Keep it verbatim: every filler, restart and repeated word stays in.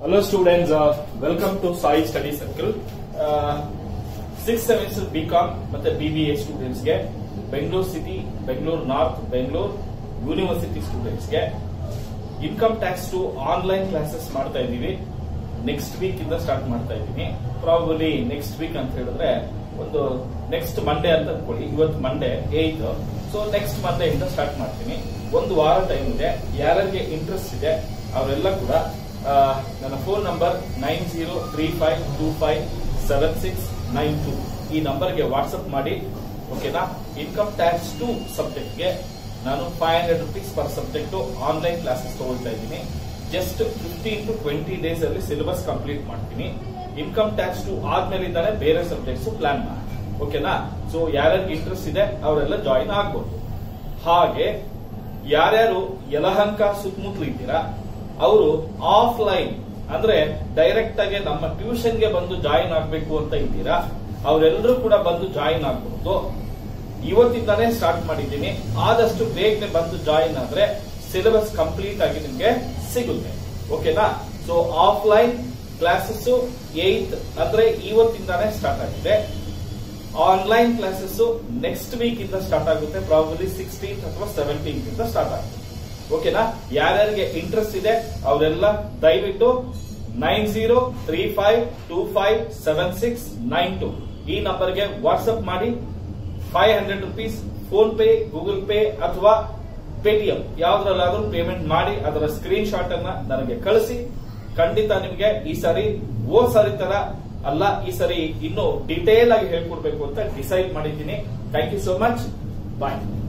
Hello students, uh, welcome to Sai Study Circle. Six semester B com ಮತ್ತೆ B B A students ಗೆ, Bengaluru city, Bengaluru north, Bengaluru university students ಗೆ income tax two online classes ಮಾಡ್ತಾ ಇದೀವಿ. Next week ಇಂದ start ಮಾಡ್ತಾ ಇದ್ದೀನಿ. Probably next week ಅಂತ ಹೇಳಿದ್ರೆ ಒಂದು ನೆಕ್ಸ್ಟ್ ಮಂಡೇ ಅಂತ ಅನ್ಕೊಳ್ಳಿ. ಇವತ್ತು Monday eighth, so next Monday ಇಂದ ಸ್ಟಾರ್ಟ್ ಮಾಡ್ತೀನಿ. ಒಂದು ವಾರ ಟೈಮ್ ಇದೆ. ಯಾರಿಗೆ ಇಂಟ್ರೆಸ್ಟ್ ಇದೆ ಅವರೆಲ್ಲ ಕೂಡ ನನ್ನ phone number nine zero three five two five seven six nine two ಈ ನಂಬರ್ಗೆ ವಾಟ್ಸ್ಆಪ್ ಮಾಡಿ. ಓಕೆನಾ? ಇನ್ಕಮ್ ಟ್ಯಾಕ್ಸ್ ಟು ಸಬ್ಜೆಕ್ಟ್ ಗೆ ನಾನು five hundred rupees per subject online classes ತಗೊಳ್ತಾ ಇದ್ದೀನಿ. Just fifteen to twenty days ಅಲ್ಲಿ ಸಿಲೆಬಸ್ ಕಂಪ್ಲೀಟ್ ಮಾಡ್ತೀನಿ. ಇನ್ಕಮ್ ಟ್ಯಾಕ್ಸ್ ಟು ಆದ್ಮೇಲಿಂದಾನೆ ಬೇರೆ ಸಬ್ಜೆಕ್ಟ್ಸ್ ಪ್ಲಾನ್ ಮಾಡಿ. ಓಕೆನಾ? ಸೊ ಯಾರ್ಯಾರಿಗೆ ಇಂಟ್ರೆಸ್ಟ್ ಇದೆ ಅವರೆಲ್ಲ ಜಾಯಿನ್ ಆಗ್ಬೋದು. ಹಾಗೆ ಯಾರ್ಯಾರು ಯಲಹಂಕ ಸುತ್ತಮುತ್ತಲು ಇದ್ದೀರಾ ಅವರು ಆಫ್ಲೈನ್ ಅಂದ್ರೆ ಡೈರೆಕ್ಟ್ ಆಗಿ ನಮ್ಮ ಟ್ಯೂಷನ್ ಗೆ ಬಂದು ಜಾಯಿನ್ ಆಗ್ಬೇಕು ಅಂತ ಇದ್ದೀರಾ, ಅವರೆಲ್ಲರೂ ಕೂಡ ಬಂದು ಜಾಯಿನ್ ಆಗಬಹುದು. ಇವತ್ತಿಂದಾನೇ ಸ್ಟಾರ್ಟ್ ಮಾಡಿದ್ದೀನಿ. ಆದಷ್ಟು ಬೇಗನೆ ಬಂದು ಜಾಯಿನ್ ಆದ್ರೆ ಸಿಲೆಬಸ್ ಕಂಪ್ಲೀಟ್ ಆಗಿ ನಿಮ್ಗೆ ಸಿಗುತ್ತೆ. ಓಕೆನಾ? ಸೊ ಆಫ್ಲೈನ್ ಕ್ಲಾಸಸ್ ಏಯ್ತ್ ಅಂದ್ರೆ ಇವತ್ತಿಂದಾನೇ ಸ್ಟಾರ್ಟ್ ಆಗಿದೆ. ಆನ್ಲೈನ್ ಕ್ಲಾಸಸ್ ನೆಕ್ಸ್ಟ್ ವೀಕ್ ಇಂದ ಸ್ಟಾರ್ಟ್ ಆಗುತ್ತೆ. ಪ್ರಾಬಲಿ ಸಿಕ್ಸ್ಟೀನ್ತ್ ಅಥವಾ ಸೆವೆಂಟೀನ್ತ್ ಇಂದ ಸ್ಟಾರ್ಟ್ ಆಗುತ್ತೆ. ಓಕೆನಾ? ಯಾರ್ಯಾರಿಗೆ ಇಂಟ್ರೆಸ್ಟ್ ಇದೆ ಅವರೆಲ್ಲ ದಯವಿಟ್ಟು nine zero three five two five seven six nine two ಈ ನಂಬರ್ಗೆ ವಾಟ್ಸ್ಆಪ್ ಮಾಡಿ. Five hundred rupees PhonePe, Google Pay ಅಥವಾ ಪೇಟಿಎಂ ಯಾವ್ದ್ರಲ್ಲಾದ್ರೂ ಪೇಮೆಂಟ್ ಮಾಡಿ ಅದರ ಸ್ಕ್ರೀನ್ ಶಾಟ್ ಅನ್ನ ನನಗೆ ಕಳಿಸಿ. ಖಂಡಿತ ನಿಮಗೆ ಈ ಸಾರಿ ಓ ಸಾರಿ ತರ ಅಲ್ಲ, ಈ ಸರಿ ಇನ್ನೂ ಡಿಟೇಲ್ ಆಗಿ ಹೇಳ್ಕೊಡ್ಬೇಕು ಅಂತ ಡಿಸೈಡ್ ಮಾಡಿದ್ದೀನಿ. Thank you so much. Bye.